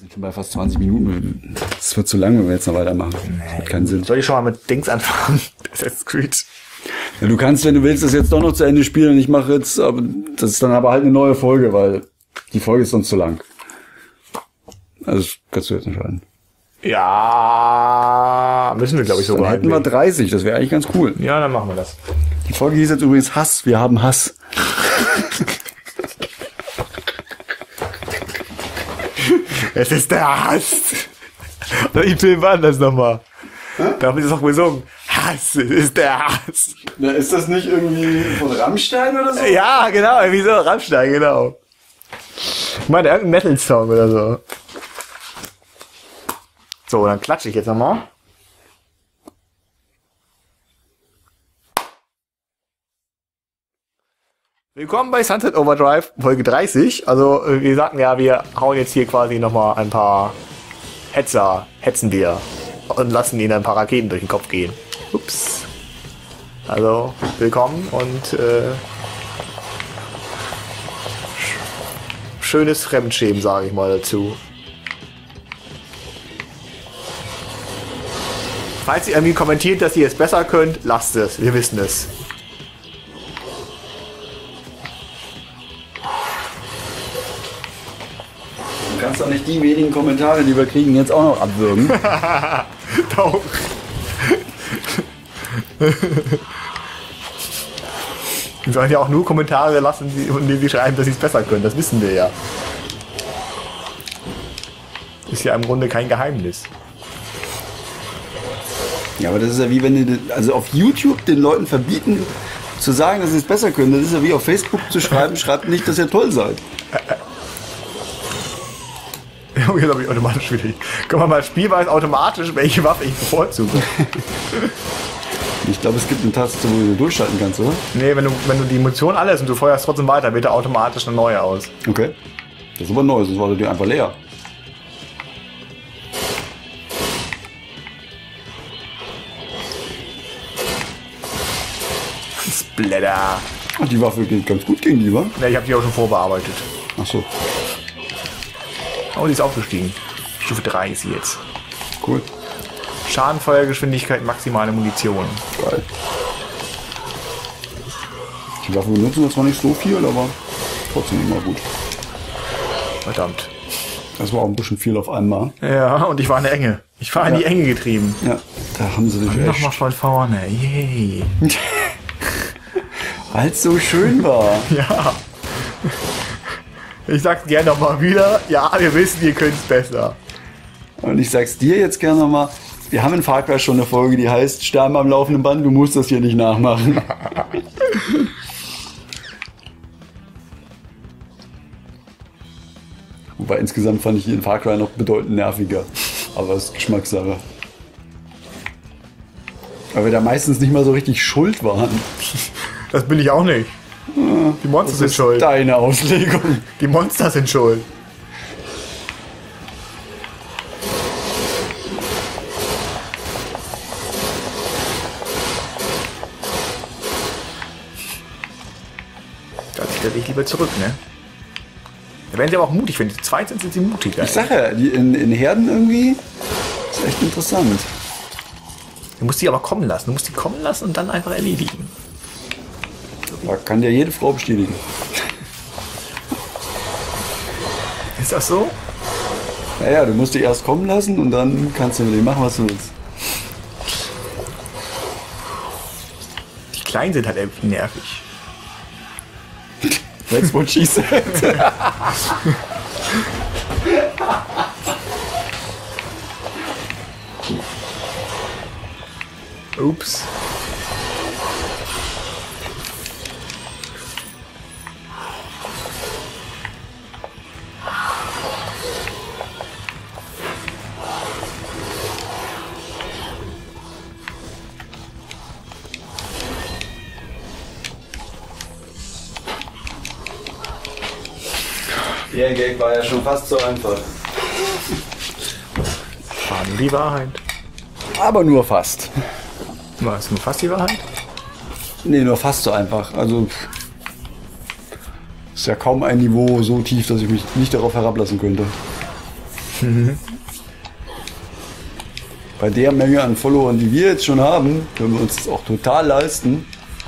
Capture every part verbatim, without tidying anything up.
sind schon bei fast zwanzig Minuten. Das wird zu lang, wenn wir jetzt noch weitermachen. Das hat keinen Sinn. Soll ich schon mal mit Dings anfangen? Assassin's Creed. Ja, du kannst, wenn du willst, das jetzt doch noch zu Ende spielen. Ich mache jetzt, aber das ist dann aber halt eine neue Folge, weil die Folge ist sonst zu lang. Also das kannst du jetzt entscheiden. Ja, müssen wir, glaube ich, sogar. Dann hätten wir dreißig, das wäre eigentlich ganz cool. Ja, dann machen wir das. Die Folge hieß jetzt übrigens Hass. Wir haben Hass. Es ist der Hass. Welchen Film war denn das nochmal? Da haben wir das auch gesungen. Hass, es ist der Hass. Na, ist das nicht irgendwie von Rammstein oder so? Ja, genau, irgendwie so, Rammstein, genau. Ich meine, irgendein Metal-Song oder so. So, dann klatsche ich jetzt nochmal. Willkommen bei Sunset Overdrive, Folge dreißig. Also, wir sagten ja, wir hauen jetzt hier quasi nochmal ein paar Hetzer, hetzen wir und lassen ihnen ein paar Raketen durch den Kopf gehen. Ups. Also, willkommen und äh, schönes Fremdschämen, sage ich mal dazu. Falls ihr irgendwie kommentiert, dass ihr es besser könnt, lasst es. Wir wissen es. Du kannst doch nicht die wenigen Kommentare, die wir kriegen, jetzt auch noch abwürgen. Doch. Wir sollen ja auch nur Kommentare lassen, in denen sie schreiben, dass sie es besser können. Das wissen wir ja. Ist ja im Grunde kein Geheimnis. Ja, aber das ist ja wie wenn die, also auf YouTube den Leuten verbieten, zu sagen, dass sie es besser können. Das ist ja wie auf Facebook zu schreiben, schreibt nicht, dass ihr toll seid. Oh, jetzt habe ich automatisch wieder. Können wir mal spielweise automatisch, welche Waffe ich bevorzuge. Ich glaube, es gibt eine Taste, wo du durchschalten kannst, oder? Nee, wenn du, wenn du die Munition alles und du feuerst trotzdem weiter, wird er automatisch eine neue aus. Okay. Das ist aber neu, sonst war die einfach leer. Splatter. Und die Waffe geht ganz gut gegen die, wa? Ne, ich habe die auch schon vorbearbeitet. Ach so. Oh, die ist aufgestiegen. Stufe drei ist sie jetzt. Cool. Schadenfeuergeschwindigkeit, maximale Munition. Geil. Die Waffe benutzen wir zwar nicht so viel, aber trotzdem immer gut. Verdammt. Das war auch ein bisschen viel auf einmal. Ja, und ich war in der Enge. Ich war in Ja. die Enge getrieben. Ja, da haben sie dich echt. Nochmal von vorne. Yay. Weil es so schön war. Ja. Ich sag's gerne nochmal wieder. Ja, wir wissen, ihr könnt's besser. Und ich sag's dir jetzt gerne nochmal. Wir haben in Far Cry schon eine Folge, die heißt Sterben am laufenden Band, du musst das hier nicht nachmachen. Wobei insgesamt fand ich in Far Cry noch bedeutend nerviger. Aber das ist Geschmackssache. Weil wir da meistens nicht mal so richtig schuld waren. Das bin ich auch nicht. Die Monster Das sind ist schuld. deine Auslegung. Die Monster sind schuld. Da stelle ich lieber zurück, ne? Da werden sie aber auch mutig. Wenn die zu zweit sind, sind sie mutiger. Ich sag ja, die in, in Herden irgendwie ist echt interessant. Du musst die aber kommen lassen. Du musst die kommen lassen und dann einfach erledigen. Da kann dir jede Frau bestätigen. Ist das so? Naja, du musst die erst kommen lassen und dann kannst du mit denen machen, was du willst. Die Kleinen sind halt irgendwie nervig. That's what she said. Ups. Der Gag war ja schon fast so einfach. War nur die Wahrheit. Aber nur fast. War es nur fast die Wahrheit? Nee, nur fast so einfach. Also ist ja kaum ein Niveau so tief, dass ich mich nicht darauf herablassen könnte. Bei der Menge an Followern, die wir jetzt schon haben, können wir uns das auch total leisten,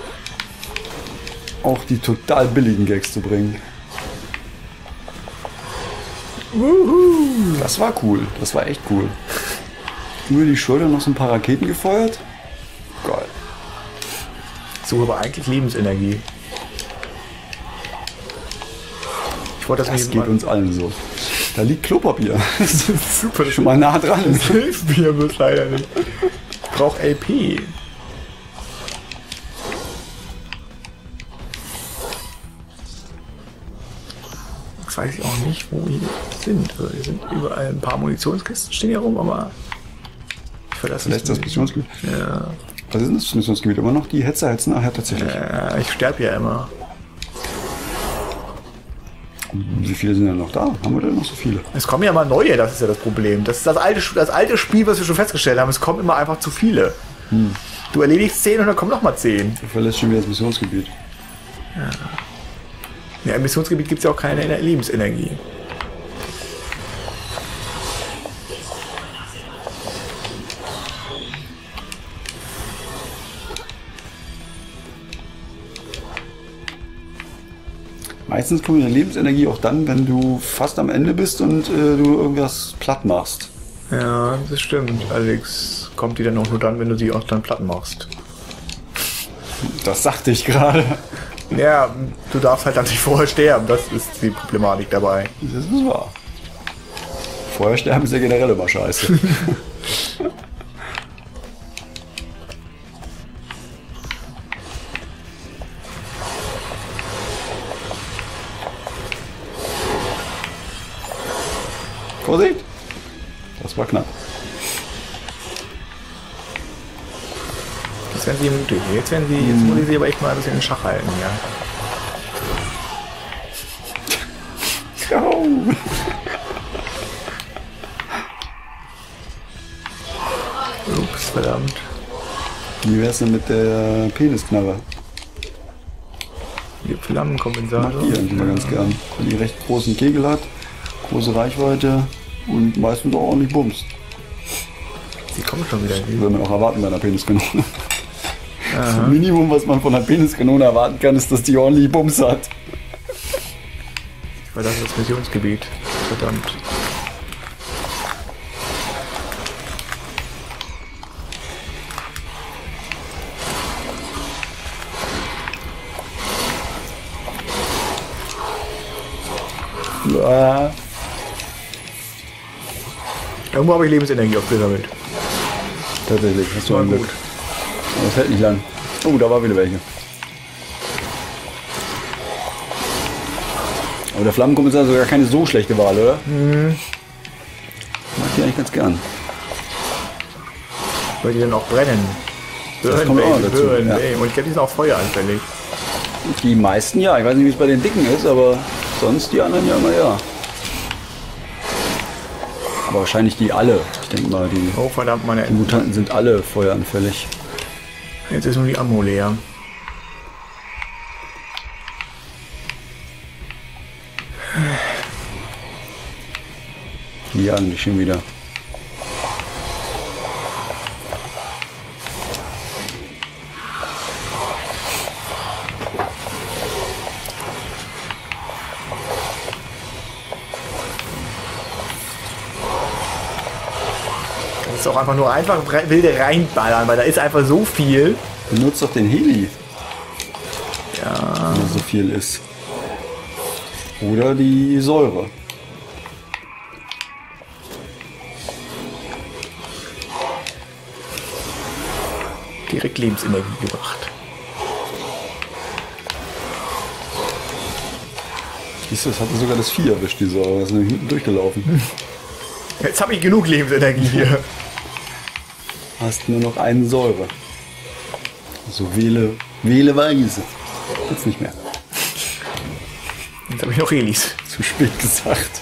auch die total billigen Gags zu bringen. Wuhu. Das war cool. Das war echt cool. Über die Schulter noch so ein paar Raketen gefeuert. Geil. So, aber eigentlich Lebensenergie. Ich wollte das, Das nicht geht mal- uns allen so. Da liegt Klopapier. Das ist super. Schon mal nah dran. Das hilft mir bloß leider nicht. Ich brauche L P. Jetzt weiß ich auch nicht, wo die sind. Also hier sind überall ein paar Munitionskisten stehen hier rum, aber ich verlasse Vielleicht das Missionsgebiet. Ja, Was ist denn das Missionsgebiet? Immer noch die Hetzer hetzen nachher tatsächlich. äh, ich sterbe ja immer. Wie viele sind denn noch da? Haben wir denn noch so viele? Es kommen ja immer neue, das ist ja das Problem. Das ist das alte, das alte Spiel, was wir schon festgestellt haben. Es kommen immer einfach zu viele. Hm. Du erledigst zehn und dann kommen noch mal zehn. Du verlässt schon wieder das Missionsgebiet. Ja, im Missionsgebiet gibt es ja auch keine Lebensenergie. Meistens kommt die Lebensenergie auch dann, wenn du fast am Ende bist und äh, du irgendwas platt machst. Ja, das stimmt. Allerdings kommt die dann auch nur dann, wenn du sie auch dann platt machst. Das sagte ich gerade. Ja, du darfst halt dann nicht vorher sterben. Das ist die Problematik dabei. Das ist wahr. Vorher sterben ist ja generell immer scheiße. Vorsicht! Das war knapp. Jetzt werden sie mutig. Jetzt werden sie, jetzt muss ich sie aber echt mal ein bisschen in Schach halten, ja. Oh. Ups, verdammt. Wie wär's denn mit der Penisknarre? Die Flammenkompensator. Mag die eigentlich mal ganz gern. Weil die recht großen Kegel hat, große Reichweite und meistens auch ordentlich Bums. Sie kommen schon wieder. Das würde man auch erwarten bei einer Peniskanone. Das Minimum, was man von einer Peniskanone erwarten kann, ist, dass die ordentlich Bums hat. Weil das ist das Missionsgebiet. Verdammt. Ja. Irgendwo habe ich Lebensenergie aufgesammelt. Tatsächlich, hast du War ein Glück. gut. Aber das hält nicht lang. Oh, da war wieder welche. Aber der Flammenkompensator ist sogar keine so schlechte Wahl, oder? Mhm. Mag die eigentlich ganz gern. Weil die dann auch brennen. Burn, kommt auch Baby, dazu, burn, ja. Baby. Und ich glaube, die sind auch feueranfällig. Die meisten ja. Ich weiß nicht, wie es bei den Dicken ist, aber sonst die anderen ja immer ja. Aber wahrscheinlich die alle. Ich denke mal, die, Oh, verdammt, meine die Mutanten sind alle feueranfällig. Jetzt ist nur die Ammo leer. Die jagen dich schon wieder. Das ist auch einfach nur einfach re- wilde reinballern, weil da ist einfach so viel. Benutzt doch den Heli, Ja. wenn da so viel ist. Oder die Säure. Direkt Lebensenergie gebracht. Siehst du, das hatte sogar das Vieh erwischt, die Säure. Das ist nämlich hinten durchgelaufen. Jetzt habe ich genug Lebensenergie hier. Hast nur noch eine Säure. So wähle, wähle weise. Jetzt nicht mehr. Jetzt habe ich noch Helis. Zu spät gesagt.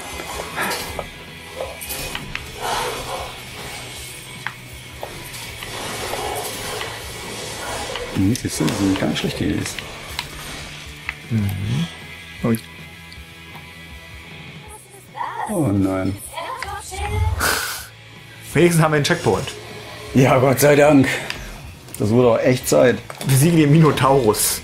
Hm, siehst du, die sind gar nicht schlecht gewesen. Ui. Oh nein. Wenigstens haben wir einen Checkpoint. Ja, Gott sei Dank. Das wurde auch echt Zeit. Besiegen den Minotaurus.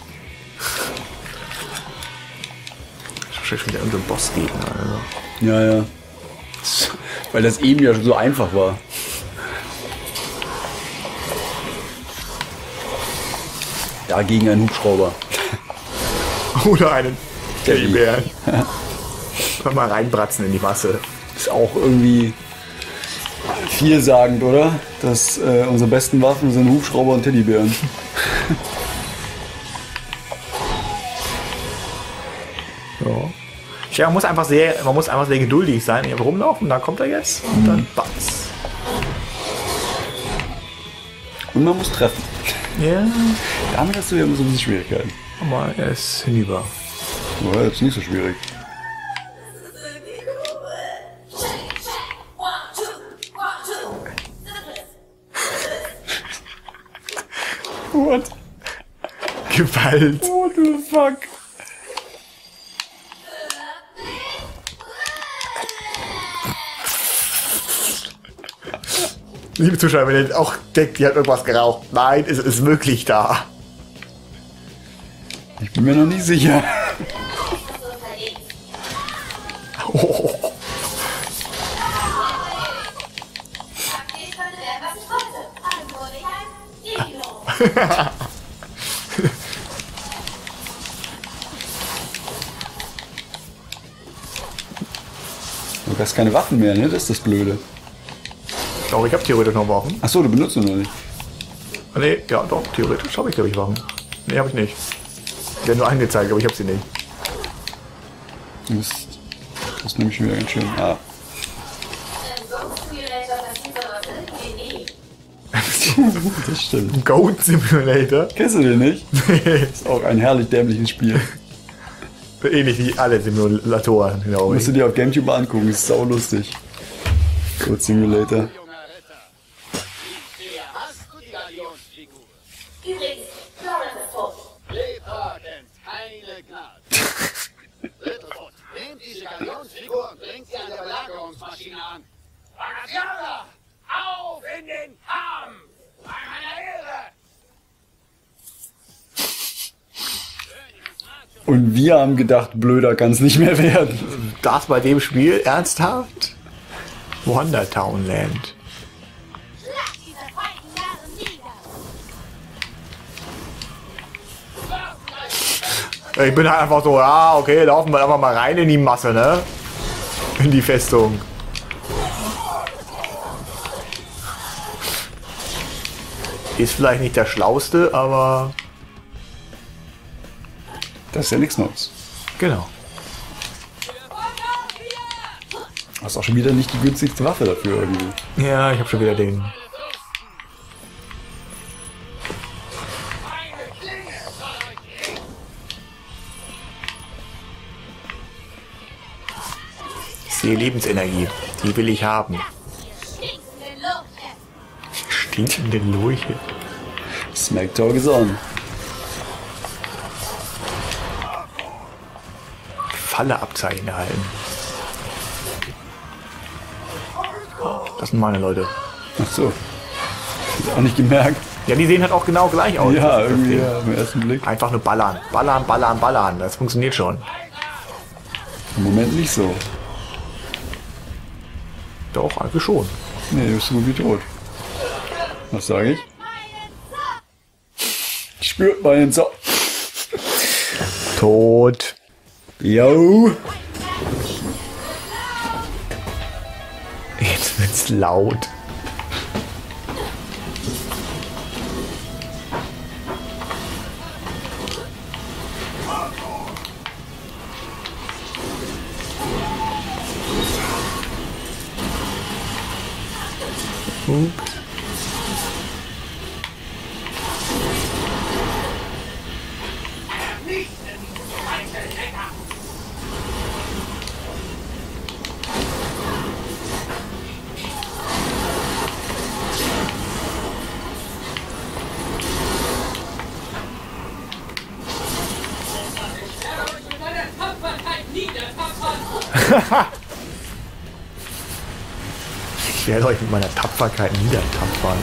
Schon wieder irgendein Bossgegner. Also. Ja, ja. Weil das eben ja schon so einfach war. Ja, gegen einen Hubschrauber. Oder einen Teddybären. Kann mal reinbratzen in die Masse. Ist auch irgendwie vielsagend, oder? Dass äh, unsere besten Waffen sind Hubschrauber und Teddybären. Ja. Ja, man muss einfach sehr, man muss einfach sehr geduldig sein, hier rumlaufen, dann kommt er jetzt und dann batz. Und man muss treffen. Ja. Damit hast du ja immer so ein bisschen Schwierigkeiten. Aber er ist hinüber. Ja, jetzt nicht so schwierig. What? Gewalt. What the fuck? Liebe Zuschauer, wenn ihr auch denkt, die hat irgendwas geraucht. Nein, es ist wirklich da. Ich bin mir noch nicht sicher. Oh. Du hast keine Waffen mehr, ne? Das ist das Blöde. Ich glaube, ich habe theoretisch noch Waffen. Achso, du benutzt ihn noch nicht. Nee, ja doch, theoretisch habe ich glaube ich Waffen. Nee, habe ich nicht. Die hat nur angezeigt, aber ich habe sie nicht. Das, das nehme ich wieder ganz schön. Ah. Das stimmt. Goat Simulator. Kennst du den nicht? Ist auch ein herrlich dämliches Spiel. Ähnlich wie alle Simulatoren, glaube Musst ich. du dir auf GameTube angucken, ist sau lustig. Code Simulator. Übrigens, Florence ist tot. Lebhaken, keine Gnade. Littlefoot, nehmt diese Galionsfigur und bringt sie an der Belagerungsmaschine an. Bagatiana, auf in den Kampf! Bei meiner Ehre! Und wir haben gedacht, blöder kann es nicht mehr werden. Das bei dem Spiel? Ernsthaft? Wondertown Land. Schlag diese feinen Narren nieder. Ich bin halt einfach so, ja, okay, laufen wir einfach mal rein in die Masse, ne? In die Festung. Ist vielleicht nicht der Schlauste, aber... Das ist ja nichts Neues. Genau. Du hast auch schon wieder nicht die günstigste Waffe dafür irgendwie. Ja, ich habe schon wieder den... Ich sehe Lebensenergie. Die will ich haben. Stinkende Lurche. Smack Talk is on. Falle-Abzeichen erhalten. Das sind meine Leute. Ach so. Hab auch nicht gemerkt. Ja, die sehen halt auch genau gleich aus. Ja, Das ist das irgendwie Ding. ja, im ersten Blick. Einfach nur ballern. Ballern, ballern, ballern. Das funktioniert schon. Im Moment nicht so. Doch, eigentlich schon. Nee, du bist so gut wie tot. Was sage ich? Spürt meinen Zauber. Tot. Yo. Jetzt wird's laut. Ups. werde euch mit meiner Tapferkeit niedertapfern.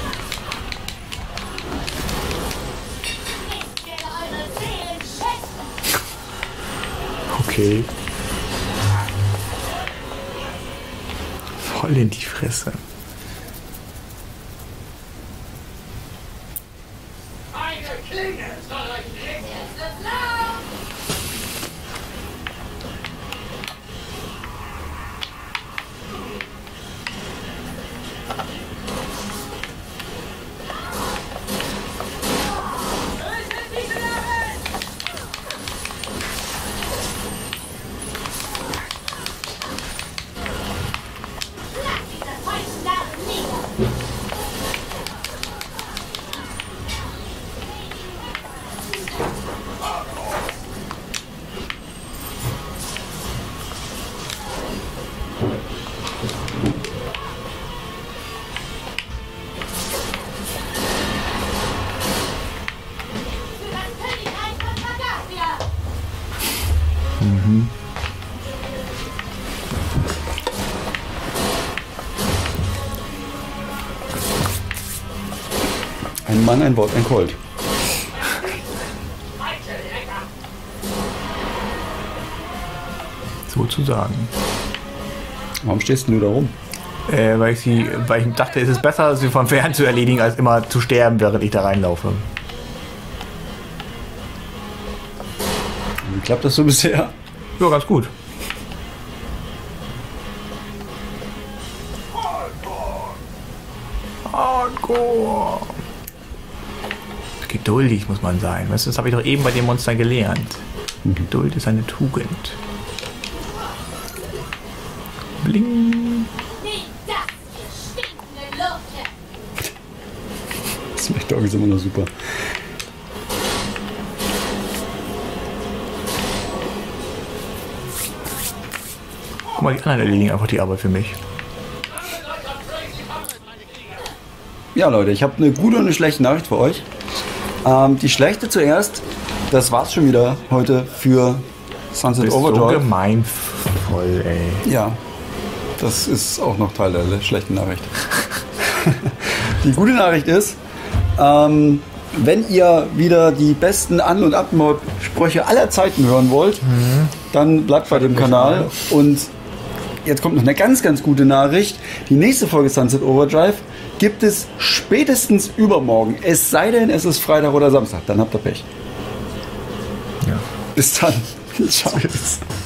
Ich werde eure Seelen schätzen. Okay. Voll in die Fresse. Meine Klinge soll euch nicht. Jetzt wird's laut. Tötet diese Narren! Schlag diese falschen Narren nieder! Für das Königreich von Targaryen! Ein Mann, ein Wort, ein Colt. Sozusagen. Warum stehst du da rum? Äh, weil ich sie, weil ich dachte, es ist besser, sie von fern zu erledigen, als immer zu sterben, während ich da reinlaufe. Wie klappt das so bisher? Ja, ganz gut. Hardcore. Geduldig muss man sein. Weißt du, das habe ich doch eben bei den Monstern gelernt. Geduld ist eine Tugend. Bling. Nicht das, ihr stinkende Lurche! Smash Dog ist immer noch super. Guck mal, die anderen erledigen einfach die Arbeit für mich. Ja, Leute, ich habe eine gute und eine schlechte Nachricht für euch. Ähm, die schlechte zuerst. Das war's schon wieder heute für Sunset Das ist so Overdrive. gemeinvoll, ey. Ja, das ist auch noch Teil der schlechten Nachricht. Die gute Nachricht ist, ähm, wenn ihr wieder die besten An- und Abmod-Sprüche aller Zeiten hören wollt, mhm. dann bleibt bei dem Kanal. Und jetzt kommt noch eine ganz, ganz gute Nachricht. Die nächste Folge Sunset Overdrive gibt es spätestens übermorgen. Es sei denn, es ist Freitag oder Samstag. Dann habt ihr Pech. Ja. Bis dann. Ciao.